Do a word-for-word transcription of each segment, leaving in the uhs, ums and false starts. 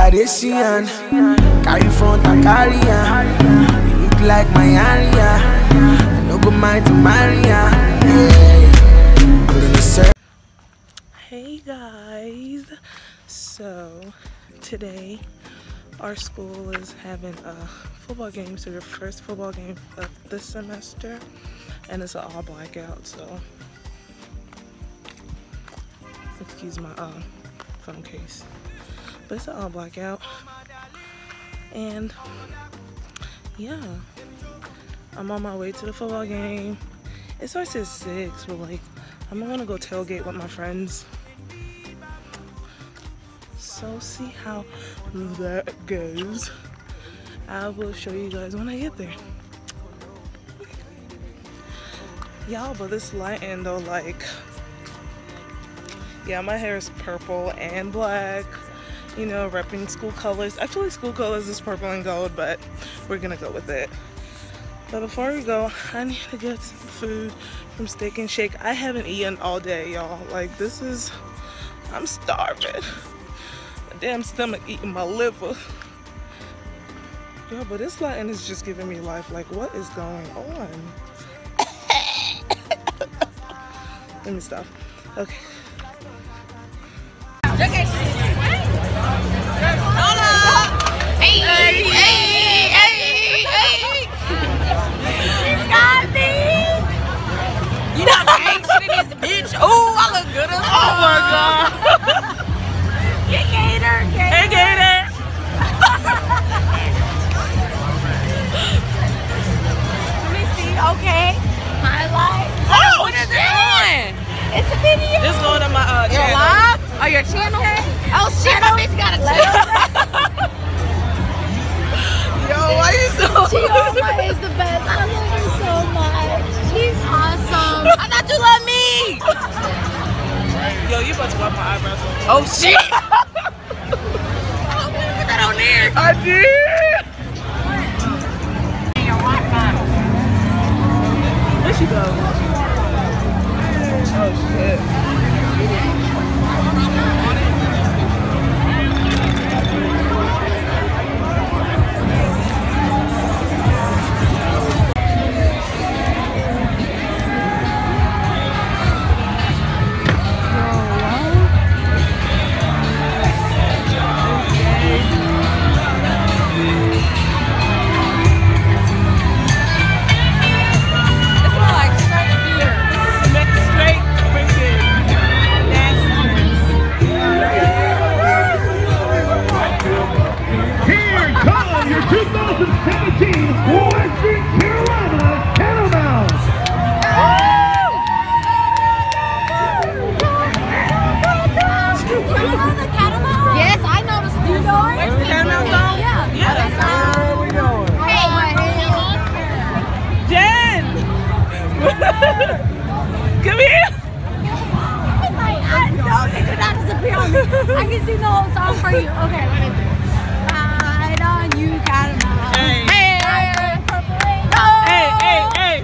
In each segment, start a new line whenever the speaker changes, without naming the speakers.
Cardassian, carry front and carry on. You look like my area. I no go mind to marry ya. Yeah.
Hey guys, so today our school is having a football game, so the first football game of this semester, and it's an all blackout, so excuse my uh, phone case, but it's an all blackout. And yeah, I'm on my way to the football game. It starts at six, but like I'm gonna go tailgate with my friends, so see how that goes. I will show you guys when I get there. Y'all, but this lighting though, like, yeah, my hair is purple and black, you know, repping school colors. Actually, school colors is purple and gold, but we're gonna go with it. But before we go, I need to get some food from Steak and Shake. I haven't eaten all day, y'all. Like, this is, I'm starving. My damn stomach eating my liver. Yeah, but this lighting is just giving me life. Like, what is going on? Let me stop. Okay.
Okay. Hold up. Hey, hey, hey, hey, hey. She's got me. You know the action in this bitch. Oh, I look good as fuck.
Oh my god.
Get Gator, Gator.
Hey, Gator.
Let me see. Okay. Highlight.
Oh,
what is
shit.
it on? It's a video.
This going on my uh,
Your
channel.
live? Oh, your channel? Okay. Oh shit, my bitch got a channel.
Yo, why you so
Chioma is the best. I love her so much. She's awesome. I thought you loved me.
Yo, you about to wipe my eyebrows off.
Oh shit. Oh, put that on there.
I did. Where she go? Oh shit. Come here!
I know they did not disappear on me. I can sing the whole song for you. Okay. Ride on you, catamount.
Hey.
Hey.
Hey, hey,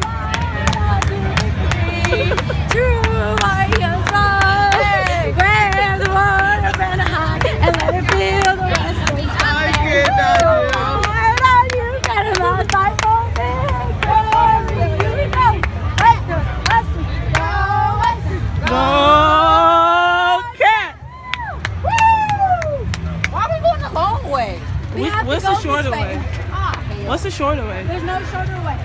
hey.
True warrior song. Grab the water from the high and let it feel the rest of the
I get that.
Ride on you, catamount. Fight for me. Here we go. Let's go. Let's go. Let's go.
Go, cat!
Woo! Why are we going the long way? We
Which,
have to
what's
go
the shorter
this
way?
Ah, hell.
What's the shorter way?
There's no shorter way.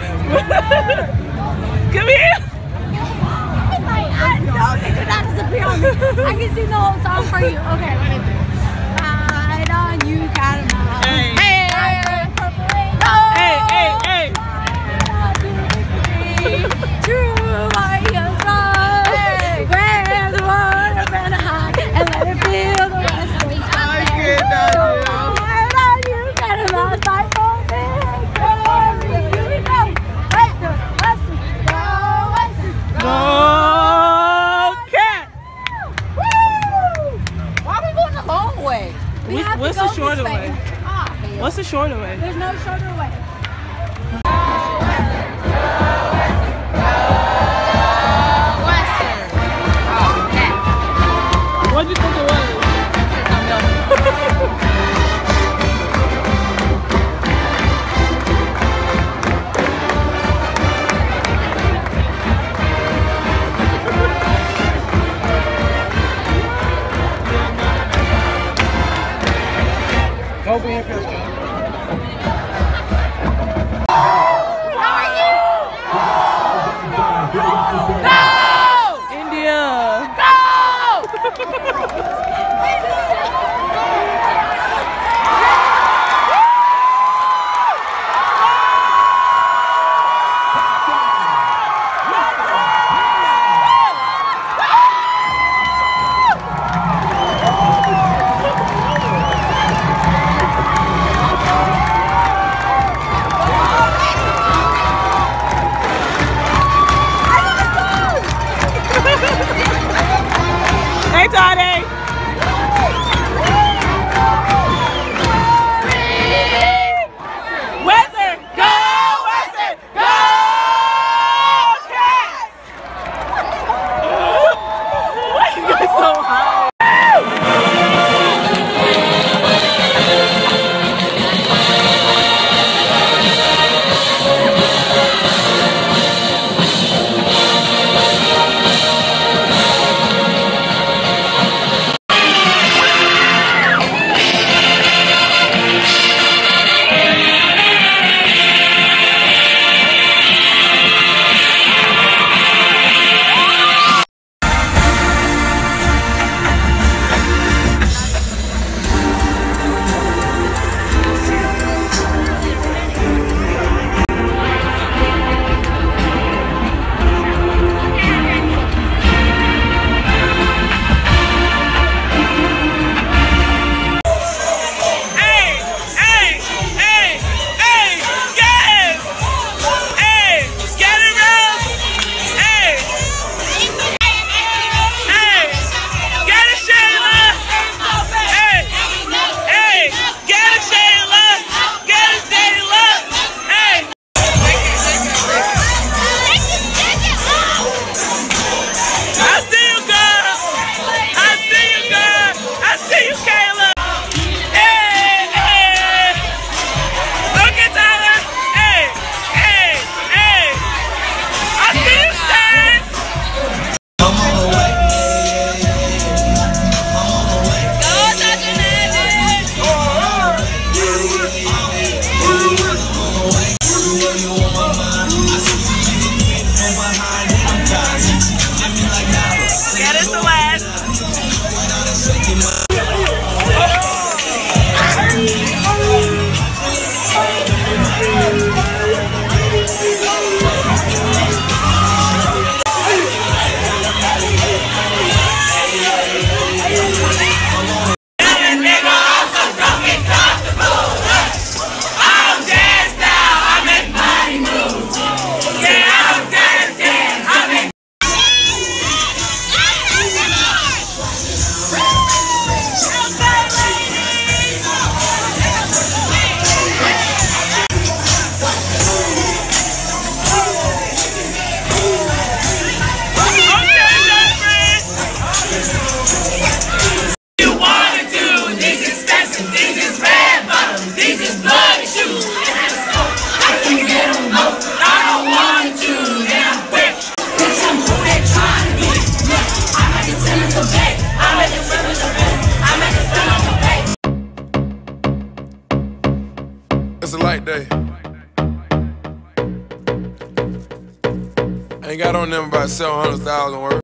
Come here!
I know they did not disappear on
I can sing the whole song for you. Okay. Ride on, you got a mile.
Hey.
Hey.
Hey, hey, hey.
True warriors run. Grab the water from the high and let it feel the rest of the sky. Ride on, you got a mile. Fight for me. Here we go. Western, Western, go Western.
Go Cat.
Why are we going the long way? We
Which-
have to
what's
go
the shorter
this
way?
Ah, hell.
What's the shorter way?
There's no shorter way.
What do you think it was?
Go be in Pittsburgh.
India. Hey, Toddy. Western, go Western, go Cats! Why you guys so high?
It's a light day. Ain't got on them about seven hundred thousand words.